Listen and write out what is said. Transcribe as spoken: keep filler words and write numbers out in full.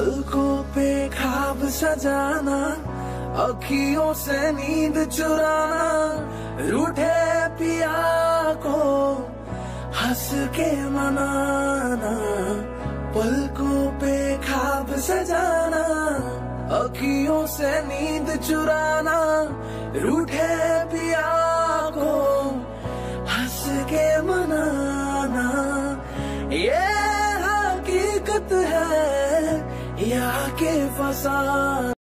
पलकों पे ख्वाब सजाना, अखियों से नींद चुराना, रूठे पिया को हंस के मनाना। पलकों पे ख्वाब सजाना, अखियों से नींद चुराना, रूठे पिया को हंस के मनाना। ये हकीकत है या के फसाना।